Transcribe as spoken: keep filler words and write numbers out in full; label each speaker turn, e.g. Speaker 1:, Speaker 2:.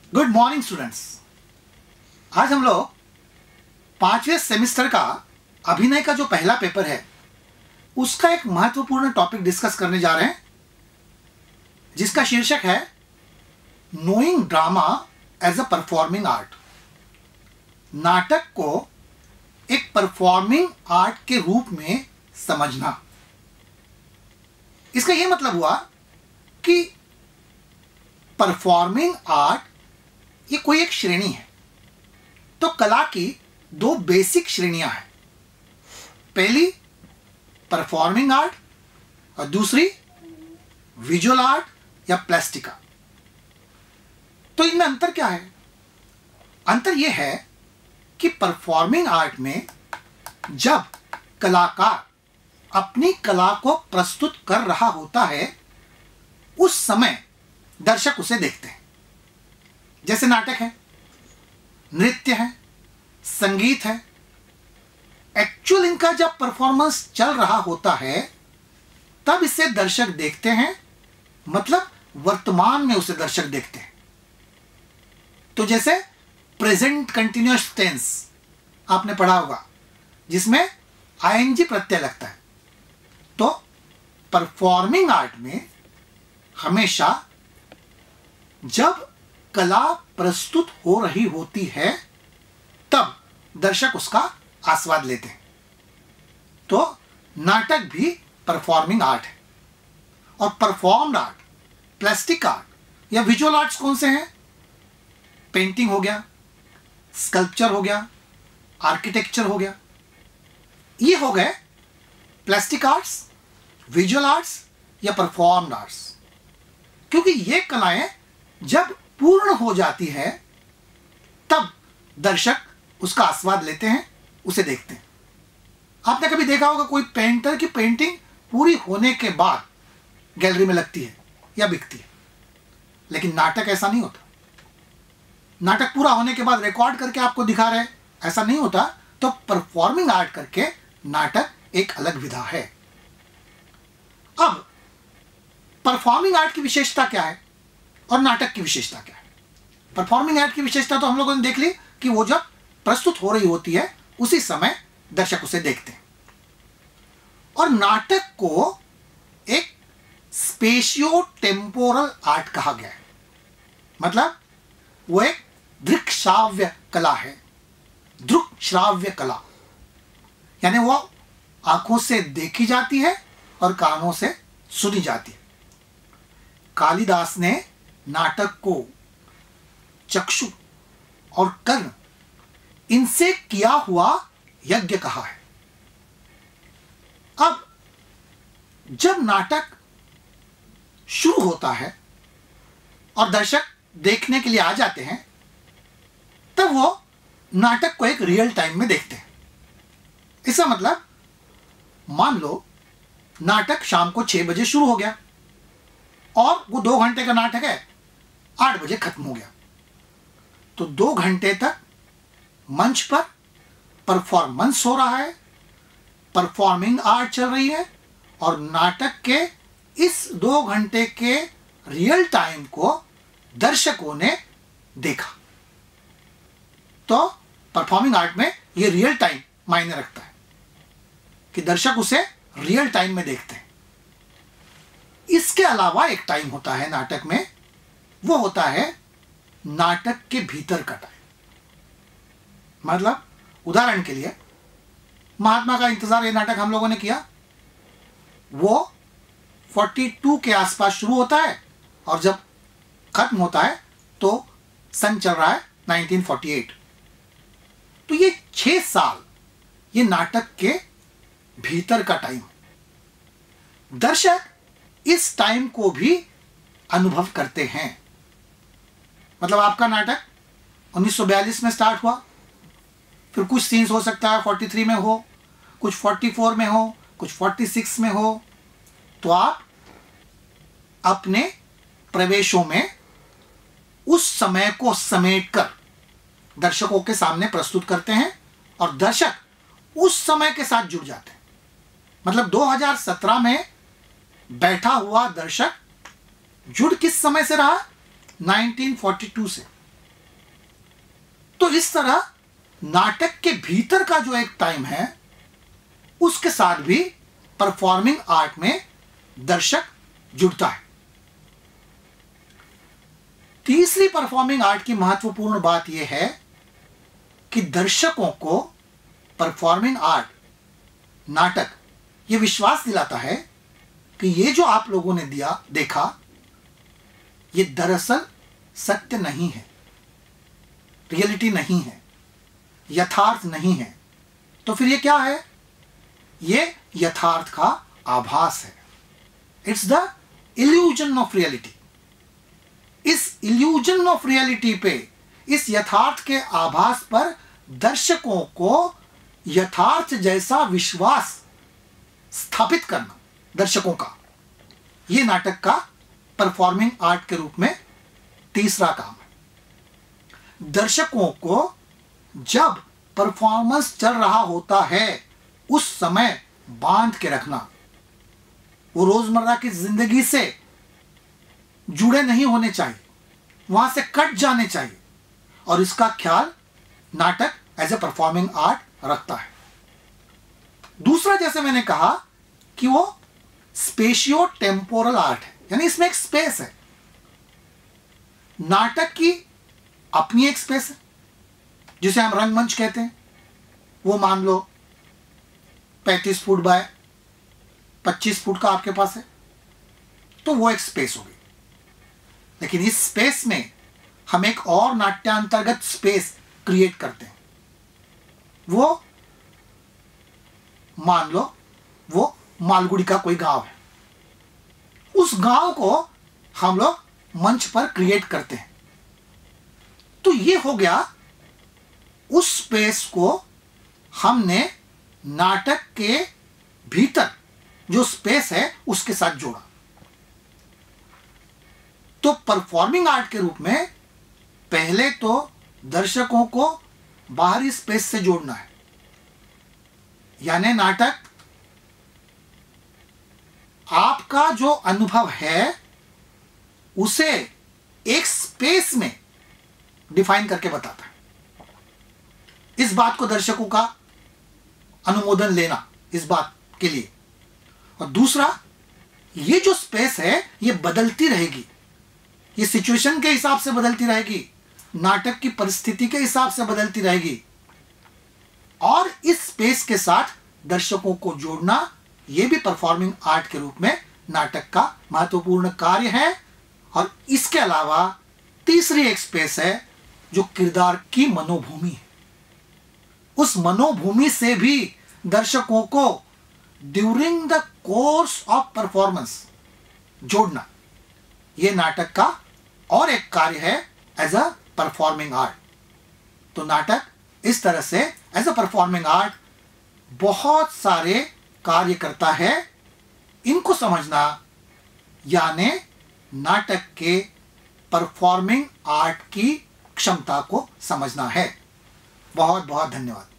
Speaker 1: Good morning students. आज हम लोग पांचवें सेमेस्टर का अभिनय का जो पहला पेपर है उसका एक महत्वपूर्ण टॉपिक डिस्कस करने जा रहे हैं, जिसका शीर्षक है knowing drama as a performing art. नाटक को एक परफॉर्मिंग आर्ट के रूप में समझना। इसका यह मतलब हुआ कि परफॉर्मिंग आर्ट ये कोई एक श्रेणी है। तो कला की दो बेसिक श्रेणियां हैं, पहली परफॉर्मिंग आर्ट और दूसरी विजुअल आर्ट या प्लास्टिक आर्ट। तो इनमें अंतर क्या है? अंतर यह है कि परफॉर्मिंग आर्ट में जब कलाकार अपनी कला को प्रस्तुत कर रहा होता है उस समय दर्शक उसे देखते हैं। जैसे नाटक है, नृत्य है, संगीत है। एक्चुअल इनका जब परफॉर्मेंस चल रहा होता है तब इसे दर्शक देखते हैं, मतलब वर्तमान में उसे दर्शक देखते हैं। तो जैसे प्रेजेंट कंटिन्यूअस टेंस आपने पढ़ा होगा, जिसमें आईएनजी प्रत्यय लगता है। तो परफॉर्मिंग आर्ट में हमेशा जब कला प्रस्तुत हो रही होती है तब दर्शक उसका आस्वाद लेते हैं। तो नाटक भी परफॉर्मिंग आर्ट है। और परफॉर्म्ड आर्ट, प्लास्टिक आर्ट या विजुअल आर्ट्स कौन से हैं? पेंटिंग हो गया, स्कल्पचर हो गया, आर्किटेक्चर हो गया। ये हो गए प्लास्टिक आर्ट्स, विजुअल आर्ट्स या परफॉर्म्ड आर्ट्स। क्योंकि ये कलाएं जब पूर्ण हो जाती है तब दर्शक उसका आस्वाद लेते हैं, उसे देखते हैं। आपने कभी देखा होगा कोई पेंटर की पेंटिंग पूरी होने के बाद गैलरी में लगती है या बिकती है, लेकिन नाटक ऐसा नहीं होता। नाटक पूरा होने के बाद रिकॉर्ड करके आपको दिखा रहे, ऐसा नहीं होता। तो परफॉर्मिंग आर्ट करके नाटक एक अलग विधा है। अब परफॉर्मिंग आर्ट की विशेषता क्या है और नाटक की विशेषता क्या है? परफॉर्मिंग आर्ट की विशेषता तो हम लोगों ने देख ली कि वो जब प्रस्तुत हो रही होती है उसी समय दर्शक उसे देखते हैं। और नाटक को एक स्पेशियो टेम्पोरल आर्ट कहा गया है, मतलब वो एक दृक् श्राव्य कला है। दृक् श्राव्य कला यानी वो आंखों से देखी जाती है और कानों से सुनी जाती है। कालिदास ने नाटक को चक्षु और कर्ण इनसे किया हुआ यज्ञ कहा है। अब जब नाटक शुरू होता है और दर्शक देखने के लिए आ जाते हैं तब वो नाटक को एक रियल टाइम में देखते हैं। इसका मतलब मान लो नाटक शाम को छह बजे शुरू हो गया और वो दो घंटे का नाटक है, आठ बजे खत्म हो गया। तो दो घंटे तक मंच पर परफॉर्मेंस हो रहा है, परफॉर्मिंग आर्ट चल रही है और नाटक के इस दो घंटे के रियल टाइम को दर्शकों ने देखा। तो परफॉर्मिंग आर्ट में ये रियल टाइम मायने रखता है कि दर्शक उसे रियल टाइम में देखते हैं। इसके अलावा एक टाइम होता है नाटक में, वो होता है नाटक के भीतर का टाइम। मतलब उदाहरण के लिए महात्मा का इंतजार ये नाटक हम लोगों ने किया, वो बयालीस के आसपास शुरू होता है और जब खत्म होता है तो सन चल रहा है उन्नीस सौ अड़तालीस। तो ये छह साल ये नाटक के भीतर का टाइम। दर्शक इस टाइम को भी अनुभव करते हैं। मतलब आपका नाटक उन्नीस सौ बयालीस में स्टार्ट हुआ, फिर कुछ सीन्स हो सकता है तैंतालीस में हो, कुछ चौवालीस में हो, कुछ छियालीस में हो। तो आप अपने प्रवेशों में उस समय को समेटकर दर्शकों के सामने प्रस्तुत करते हैं और दर्शक उस समय के साथ जुड़ जाते हैं। मतलब दो हज़ार सत्रह में बैठा हुआ दर्शक जुड़ किस समय से रहा? उन्नीस सौ बयालीस से। तो इस तरह नाटक के भीतर का जो एक टाइम है उसके साथ भी परफॉर्मिंग आर्ट में दर्शक जुड़ता है। तीसरी परफॉर्मिंग आर्ट की महत्वपूर्ण बात यह है कि दर्शकों को परफॉर्मिंग आर्ट, नाटक, यह विश्वास दिलाता है कि ये जो आप लोगों ने दिया देखा ये दरअसल सत्य नहीं है, रियलिटी नहीं है, यथार्थ नहीं है। तो फिर ये क्या है? ये यथार्थ का आभास है। It's the illusion of reality. इस इल्यूजन ऑफ रियलिटी पे, इस यथार्थ के आभास पर दर्शकों को यथार्थ जैसा विश्वास स्थापित करना, दर्शकों का, यह नाटक का परफॉर्मिंग आर्ट के रूप में तीसरा काम है। दर्शकों को जब परफॉर्मेंस चल रहा होता है उस समय बांध के रखना, वो रोजमर्रा की जिंदगी से जुड़े नहीं होने चाहिए, वहां से कट जाने चाहिए, और इसका ख्याल नाटक एज ए परफॉर्मिंग आर्ट रखता है। दूसरा, जैसे मैंने कहा कि वो स्पेशियो टेम्पोरल आर्ट है, यानी इसमें एक स्पेस है। नाटक की अपनी एक स्पेस है जिसे हम रंगमंच कहते हैं, वो मान लो पैंतीस फुट बाय पच्चीस फुट का आपके पास है, तो वो एक स्पेस होगी। लेकिन इस स्पेस में हम एक और नाट्यांतर्गत स्पेस क्रिएट करते हैं। वो मान लो वो मालगुड़ी का कोई गांव है, उस गांव को हम लोग मंच पर क्रिएट करते हैं। तो ये हो गया, उस स्पेस को हमने नाटक के भीतर जो स्पेस है उसके साथ जोड़ा। तो परफॉर्मिंग आर्ट के रूप में पहले तो दर्शकों को बाहरी स्पेस से जोड़ना है, यानी नाटक आपका जो अनुभव है उसे एक स्पेस में डिफाइन करके बताता है। इस बात को दर्शकों का अनुमोदन लेना इस बात के लिए। और दूसरा, ये जो स्पेस है ये बदलती रहेगी, ये सिचुएशन के हिसाब से बदलती रहेगी, नाटक की परिस्थिति के हिसाब से बदलती रहेगी, और इस स्पेस के साथ दर्शकों को जोड़ना ये भी परफॉर्मिंग आर्ट के रूप में नाटक का महत्वपूर्ण कार्य है। और इसके अलावा तीसरी एक स्पेस है जो किरदार की मनोभूमि है। उस मनोभूमि से भी दर्शकों को during the course of performance जोड़ना, यह नाटक का और एक कार्य है एज अ परफॉर्मिंग आर्ट। तो नाटक इस तरह से एज अ परफॉर्मिंग आर्ट बहुत सारे कार्य करता है। इनको समझना यानी नाटक के परफॉर्मिंग आर्ट की क्षमता को समझना है। बहुत बहुत धन्यवाद।